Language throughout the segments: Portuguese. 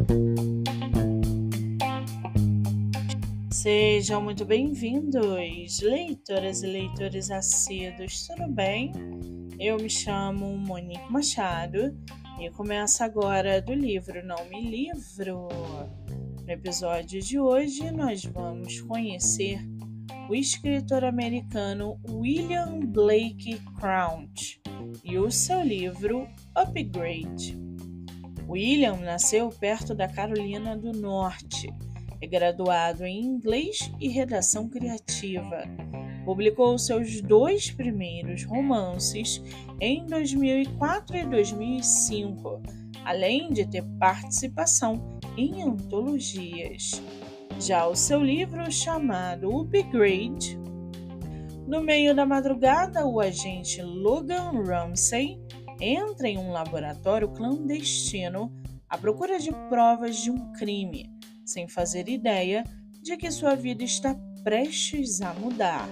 Sejam muito bem-vindos, leitoras e leitores assíduos, tudo bem? Eu me chamo Monique Machado e começo agora do livro Não Me Livro. No episódio de hoje, nós vamos conhecer o escritor americano William Blake Crouch e o seu livro Upgrade. William nasceu perto da Carolina do Norte. É graduado em inglês e redação criativa. Publicou seus 2 primeiros romances em 2004 e 2005, além de ter participação em antologias. Já o seu livro, chamado Upgrade, no meio da madrugada, o agente Logan Ramsey entra em um laboratório clandestino à procura de provas de um crime, sem fazer ideia de que sua vida está prestes a mudar.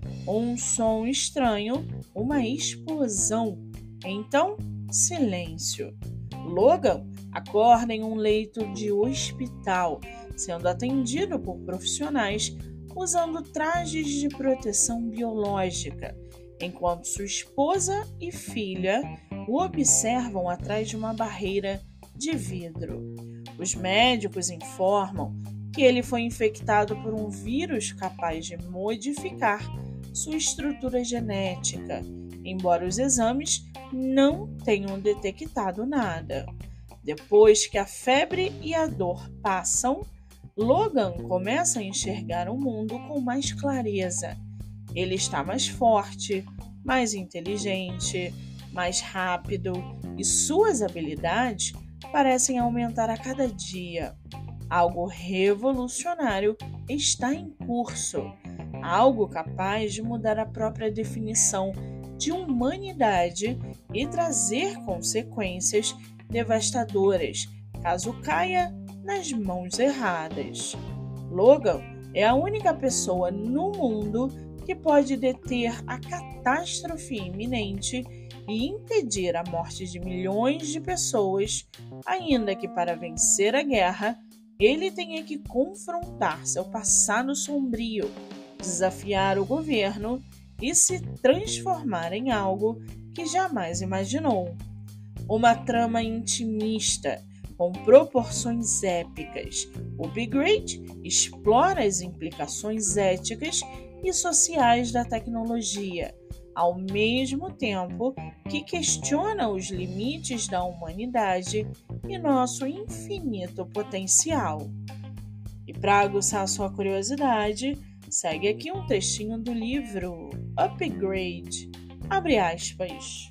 Um som estranho, uma explosão, então silêncio. Logan acorda em um leito de hospital, sendo atendido por profissionais usando trajes de proteção biológica, enquanto sua esposa e filha o observam atrás de uma barreira de vidro. Os médicos informam que ele foi infectado por um vírus capaz de modificar sua estrutura genética, embora os exames não tenham detectado nada. Depois que a febre e a dor passam, Logan começa a enxergar o mundo com mais clareza. Ele está mais forte, mais inteligente, mais rápido e suas habilidades parecem aumentar a cada dia. Algo revolucionário está em curso, algo capaz de mudar a própria definição de humanidade e trazer consequências devastadoras caso caia nas mãos erradas. Logan é a única pessoa no mundo que pode deter a catástrofe iminente e impedir a morte de milhões de pessoas, ainda que para vencer a guerra, ele tenha que confrontar seu passado sombrio, desafiar o governo e se transformar em algo que jamais imaginou. Uma trama intimista, com proporções épicas. O Upgrade explora as implicações éticas e sociais da tecnologia, ao mesmo tempo que questiona os limites da humanidade e nosso infinito potencial. E para aguçar sua curiosidade, segue aqui um trechinho do livro Upgrade. Abre aspas.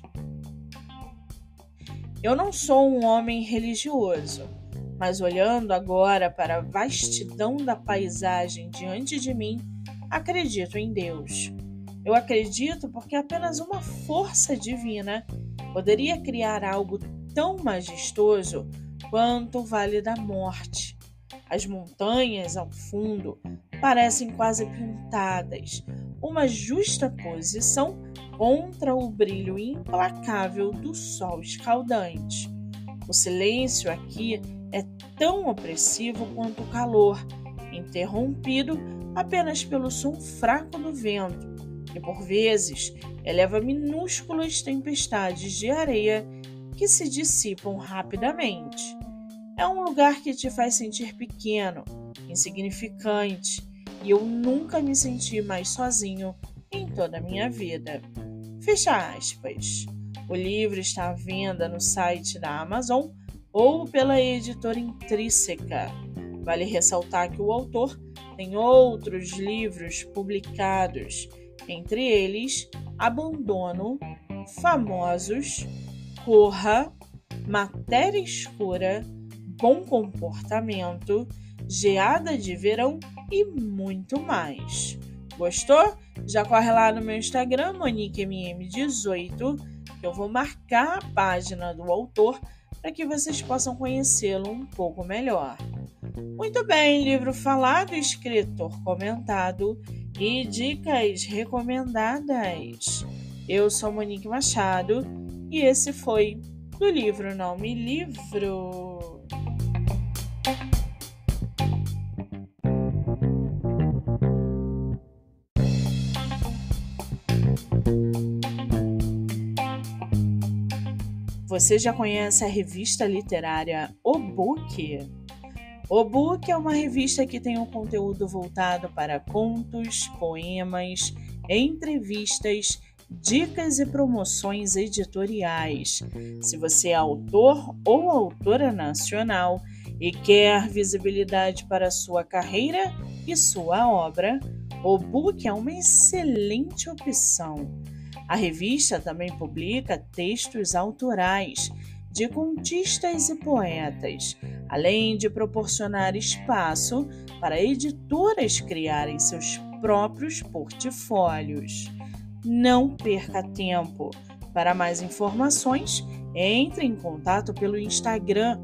Eu não sou um homem religioso, mas olhando agora para a vastidão da paisagem diante de mim, acredito em Deus. Eu acredito porque apenas uma força divina poderia criar algo tão majestoso quanto o Vale da Morte. As montanhas ao fundo parecem quase pintadas, uma justa posição contra o brilho implacável do sol escaldante. O silêncio aqui é tão opressivo quanto o calor, interrompido apenas pelo som fraco do vento, que por vezes eleva minúsculas tempestades de areia que se dissipam rapidamente. É um lugar que te faz sentir pequeno, insignificante, e eu nunca me senti mais sozinho em toda a minha vida. Fecha aspas. O livro está à venda no site da Amazon ou pela editora Intrínseca. Vale ressaltar que o autor tem outros livros publicados, entre eles Abandono, Famosos, Corra, Matéria Escura, Bom Comportamento, Geada de Verão e muito mais. Gostou? Já corre lá no meu Instagram, MoniqueMM18, que eu vou marcar a página do autor para que vocês possam conhecê-lo um pouco melhor. Muito bem, livro falado, escritor comentado e dicas recomendadas. Eu sou Monique Machado e esse foi do livro Não Me Livro. Você já conhece a revista literária O Book? O Book é uma revista que tem um conteúdo voltado para contos, poemas, entrevistas, dicas e promoções editoriais. Se você é autor ou autora nacional e quer visibilidade para sua carreira e sua obra, o Book é uma excelente opção. A revista também publica textos autorais de contistas e poetas, além de proporcionar espaço para editoras criarem seus próprios portfólios. Não perca tempo. Para mais informações, entre em contato pelo Instagram,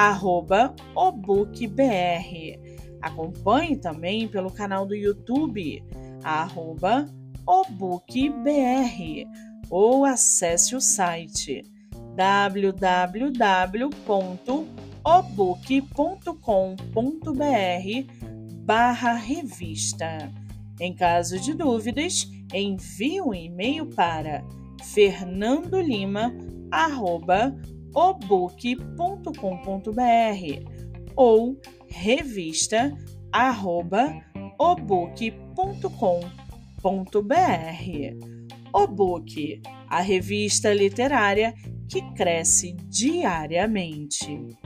@obookbr. Acompanhe também pelo canal do YouTube, @obookbr, ou acesse o site www.obook.com.br/revista. Em caso de dúvidas, envie um e-mail para fernandolima@obook.com.br ou revista@obook.com.br. O Book, a revista literária que cresce diariamente.